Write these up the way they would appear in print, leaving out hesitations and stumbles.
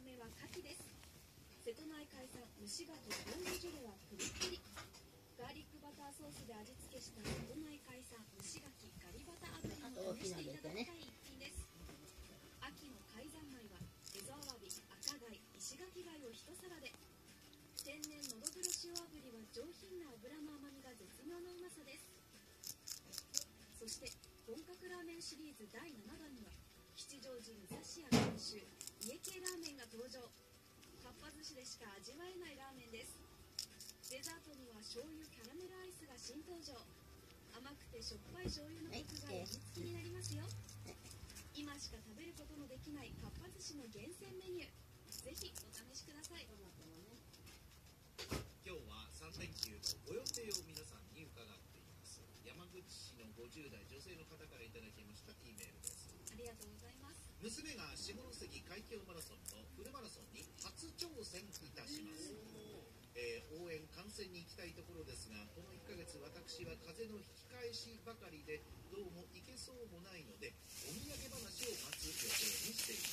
めは牡蠣です。瀬戸内海産蒸し牡蠣ボンゴジュレはプリップリ。ガーリックバターソースで味付けした瀬戸内海産蒸し牡蠣ガリバタ炙りも試していただきたい一品です。秋の海山米はエゾアワビ、赤貝、石垣貝を一皿で。天然のどぐろ塩炙りは上品な油の甘みが絶妙なうまさです。そして本格ラーメンシリーズ第7弾には吉祥寺武蔵屋監修家系ラーメンが登場。かっぱ寿司でしか味わえないラーメンです。デザートには醤油キャラメルアイスが新登場。甘くてしょっぱい醤油のコクがやみつきになりますよ。今しか食べることのできないかっぱ寿司の厳選メニュー、ぜひお試しください。 今日は3連休のご予定を皆さんに伺っています。山口市の50代女性の方からいただきました E メールです。 ありがとうございます。 娘が下関海峡マラソンのフルマラソンに初挑戦いたします。応援観戦に行きたいところですが、この1ヶ月私は風邪の引き返しばかりでどうも行けそうもないのでお土産話を待つ予定にしています。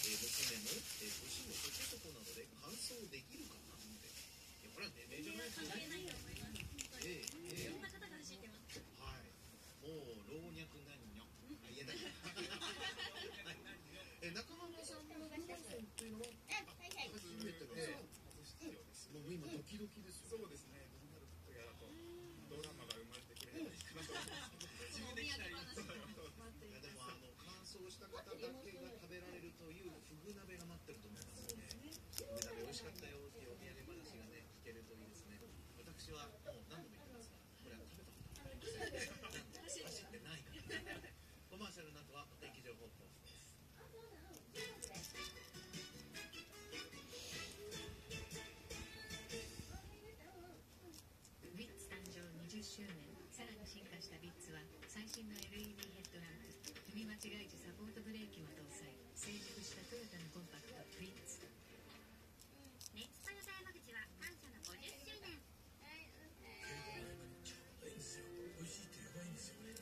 娘も年もそこそこなので完走できるかなって。いや、これは年齢じゃないですよね。 関係ないと思います。本当に、いろんな方が走ってます。 はい、もう老若男女、言えない中浜さんのフルマラソンっていうのは初めてで、もう今ドキドキですよ。 そうですね、どうなることやらとドラマが生まれてくれるかなと思いますけど、自分できないと。 いやでも乾燥した方だけが食べられるというフグ鍋が待ってると思いますね。フグ鍋美味しかったよっていうお土産話がね聞けるといいですね。私はもう何度も言ってますが、これは食べたことない。走ってないから。コマーシャルの後はお天気情報コースです。 ビッツ誕生20周年。さらに進化したビッツは最新の LED ヘッドランプ、踏み間違い時サポートブレーキも搭載。成熟したトヨタのコンパクトビッツ。 ネッツトヨタ山口は感謝の50周年。 ちょうどいいんですよ。美味しいってやばいんですよね。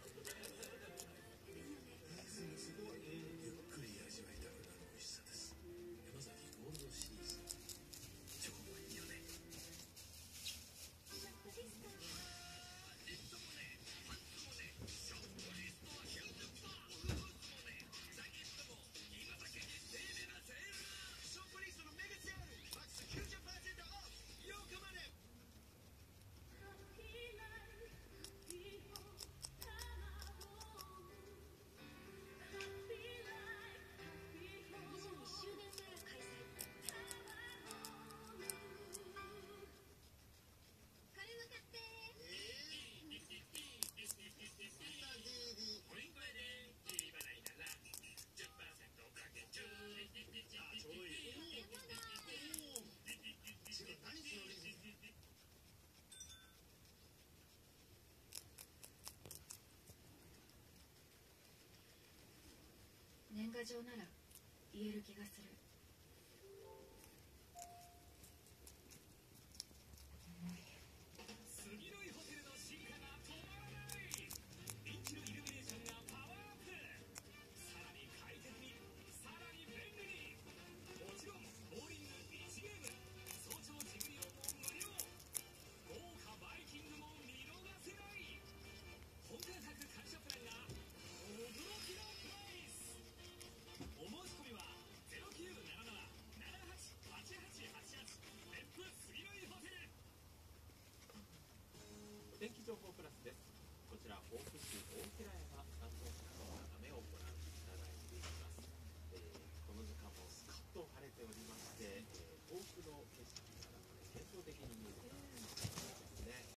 すごいゆっくり味わいたくなる美味しさです。山崎ゴールドシリーズ、超いいよね。 年賀状なら言える気がする。